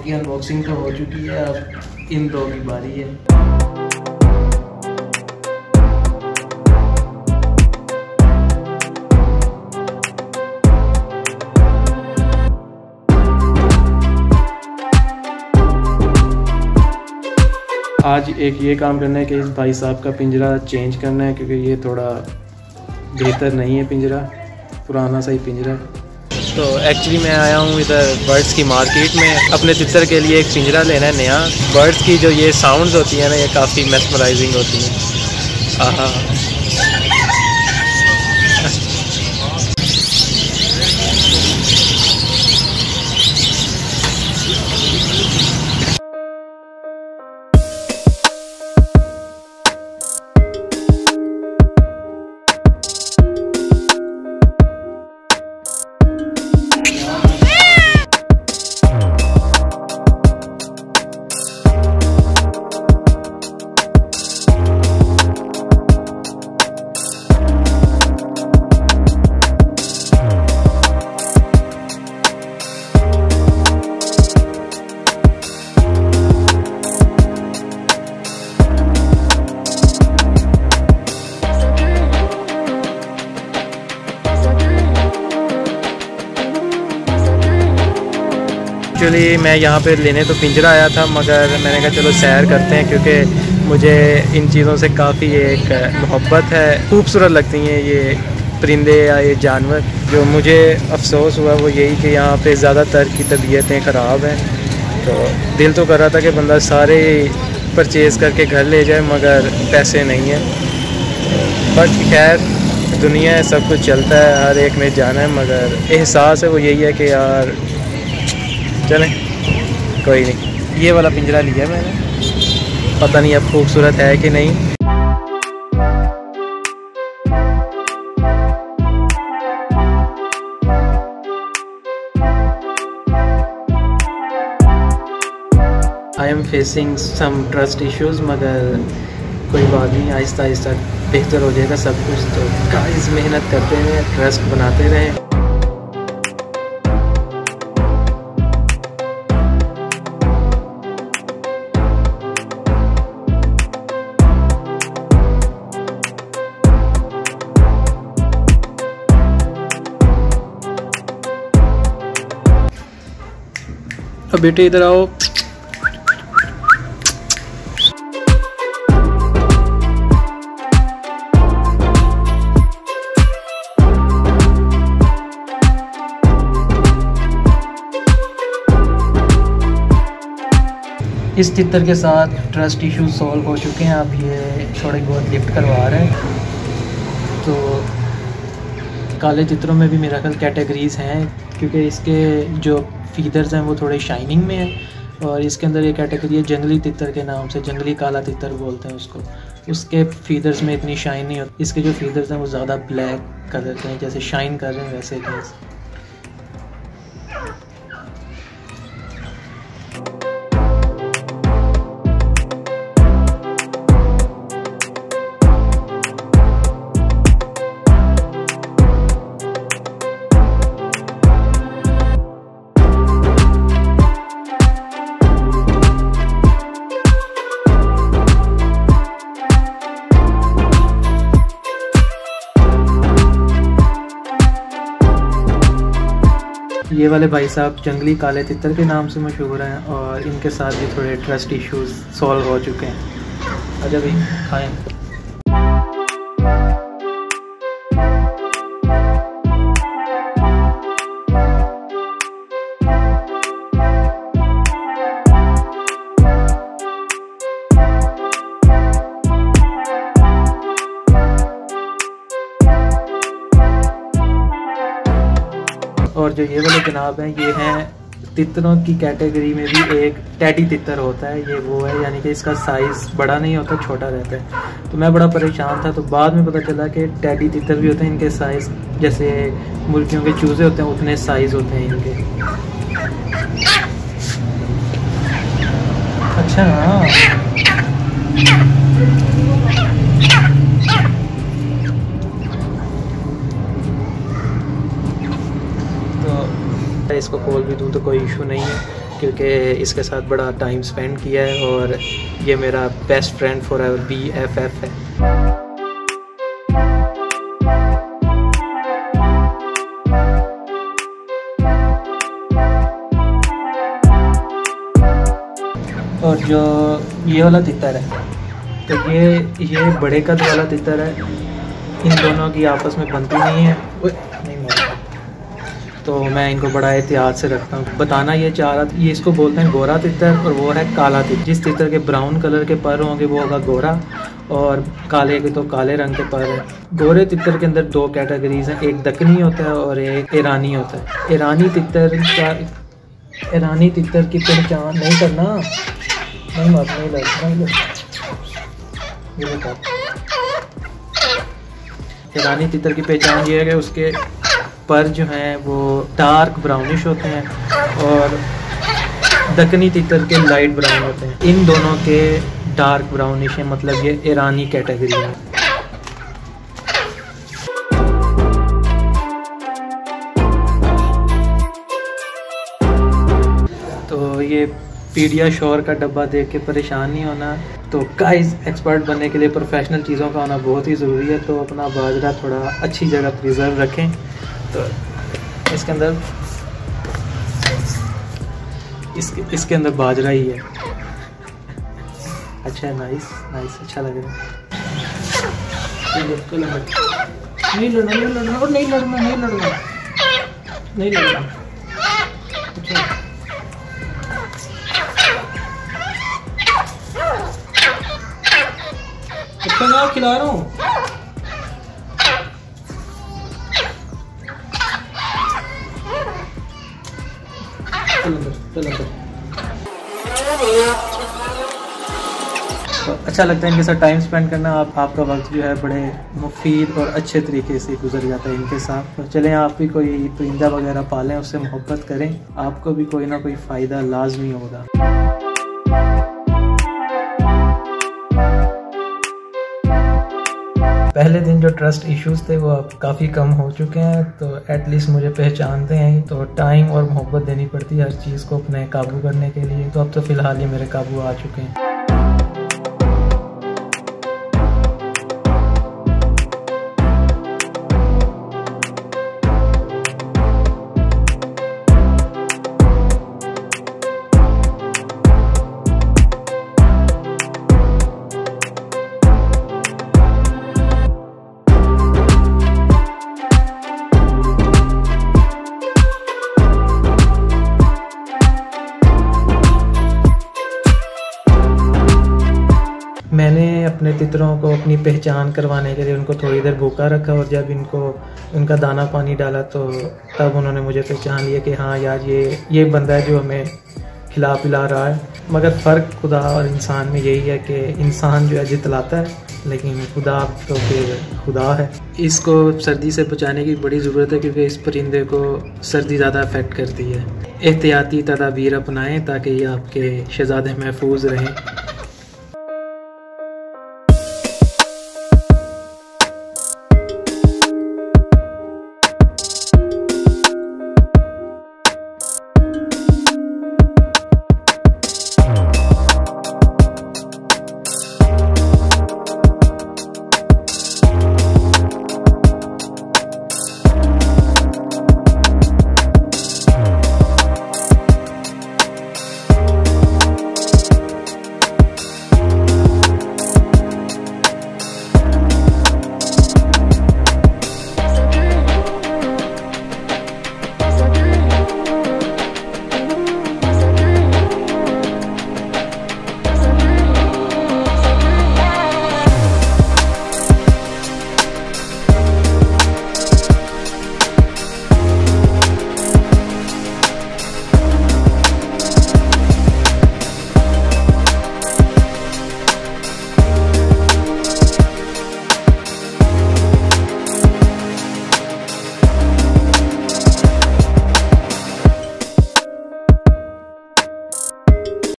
की अनबॉक्सिंग तो हो चुकी है, अब इन दो की बारी है। आज एक ये काम करना है कि इस भाई साहब का पिंजरा चेंज करना है, क्योंकि ये थोड़ा बेहतर नहीं है पिंजरा, पुराना सा ही पिंजरा है। तो एक्चुअली मैं आया हूँ इधर बर्ड्स की मार्केट में अपने तितर के लिए एक पिंजरा लेना है नया। बर्ड्स की जो ये साउंड्स होती हैं ना, ये काफ़ी मेस्मराइजिंग होती हैं। आहा एक्चुअली मैं यहाँ पे लेने तो पिंजरा आया था, मगर मैंने कहा चलो सैर करते हैं, क्योंकि मुझे इन चीज़ों से काफ़ी एक मोहब्बत है। खूबसूरत लगती हैं ये परिंदे या ये जानवर। जो मुझे अफसोस हुआ वो यही कि यहाँ पे ज़्यादातर की तबीयतें ख़राब हैं। तो दिल तो कर रहा था कि बंदा सारे परचेज़ करके घर ले जाए, मगर पैसे नहीं हैं। बट खैर दुनिया है, सब कुछ चलता है, हर एक ने जाना है, मगर एहसास है वो यही है कि यार चलें कोई नहीं। ये वाला पिंजरा लिया मैंने, पता नहीं अब खूबसूरत है कि नहीं। I am facing some trust issues, मगर कोई बात नहीं, आहिस्ता आहिस्ता बेहतर हो जाएगा सब कुछ। तो गाइस मेहनत करते रहें, ट्रस्ट बनाते रहें। अब बेटे इधर आओ। इस तितर के साथ ट्रस्ट इश्यूज सॉल्व हो चुके हैं। अब ये थोड़ी बहुत लिफ्ट करवा रहे हैं। तो काले तितरों में भी मेरा ख्याल कैटेगरीज़ हैं, क्योंकि इसके जो फीदर्स हैं वो थोड़े शाइनिंग में हैं। और इसके अंदर एक कैटेगरी है जंगली तितर के नाम से, जंगली काला तितर बोलते हैं उसको। उसके फीदर्स में इतनी शाइन नहीं होती। इसके जो फीदर्स हैं वो ज़्यादा ब्लैक कलर के हैं, जैसे शाइन कर रहे हैं वैसे नहीं। ये वाले भाई साहब जंगली काले तितर के नाम से मशहूर हैं, और इनके साथ भी थोड़े ट्रस्ट इश्यूज सॉल्व हो चुके हैं। अच्छा भाई खाएं। और जो ये वाले जनाब हैं, ये हैं तितरों की कैटेगरी में भी एक टेडी तितर होता है। ये वो है, यानी कि इसका साइज़ बड़ा नहीं होता, छोटा रहता है। तो मैं बड़ा परेशान था, तो बाद में पता चला कि टेडी तितर भी होते हैं, इनके साइज़ जैसे मुर्गियों के चूज़े होते हैं उतने साइज़ होते हैं इनके। अच्छा हाँ, इसको खोल भी दूँ तो कोई इशू नहीं है, क्योंकि इसके साथ बड़ा टाइम स्पेंड किया है और ये मेरा best friend forever BFF है। और जो ये वाला तितर है, तो ये बड़े कद वाला तितर है, इन दोनों की आपस में बनती नहीं है, नहीं मारता, तो मैं इनको बड़ा एहतियात से रखता हूँ। बताना ये चाह रहा था, ये इसको बोलते हैं गोरा तितर और वो है काला तितर। जिस तितर के ब्राउन कलर के पर होंगे वो होगा गोरा, और काले के तो काले रंग के पर है। गोरे तितर के अंदर 2 कैटेगरीज हैं, एक दक्कनी होता है और एक ईरानी होता है। ईरानी तितर की पहचान नहीं करना, नहीं लग ईरानी तितर की पहचान ये है कि उसके पर जो हैं वो डार्क ब्राउनिश होते हैं और दक्कनी तितर के लाइट ब्राउन होते हैं। इन दोनों के डार्क ब्राउनिश है, मतलब ये ईरानी कैटेगरी है। तो ये पीडियाश्योर का डब्बा देख के परेशान नहीं होना। तो गाइस, एक्सपर्ट बनने के लिए प्रोफेशनल चीज़ों का होना बहुत ही ज़रूरी है। तो अपना बाजरा थोड़ा अच्छी जगह प्रिजर्व रखें। तो इसके अंदर इसके अंदर बाजरा ही है। अच्छा है, नाइस, अच्छा लग रहा है। नहीं लड़ना। अच्छा मैं खिला रहा हूँ। चल अंदर। तो अच्छा लगता है इनके साथ टाइम स्पेंड करना। आपका वक्त जो है बड़े मुफीद और अच्छे तरीके से गुजर जाता है इनके साथ। तो चलें, आप भी कोई परिंदा वगैरह पालें, उससे मोहब्बत करें, आपको भी कोई ना कोई फ़ायदा लाजमी होगा। पहले दिन जो ट्रस्ट इश्यूज थे वो अब काफ़ी कम हो चुके हैं। तो एटलीस्ट मुझे पहचानते हैं। तो टाइम और मोहब्बत देनी पड़ती है हर चीज़ को अपने काबू करने के लिए। तो अब तो फ़िलहाल ये मेरे काबू आ चुके हैं। मैंने अपने तितरों को अपनी पहचान करवाने के लिए उनको थोड़ी देर भूखा रखा, और जब उनका दाना पानी डाला तो तब उन्होंने मुझे पहचान लिया कि हाँ यार, ये बंदा है जो हमें खिला पिला रहा है। मगर फ़र्क खुदा और इंसान में यही है कि इंसान जो है जितलाता है, लेकिन खुदा तो फिर खुदा है। इसको सर्दी से बचाने की बड़ी ज़रूरत है, क्योंकि इस परिंदे को सर्दी ज़्यादा अफेक्ट करती है। एहतियाती तदाबीर अपनाएं ताकि ये आपके शहज़ादे महफूज रहें।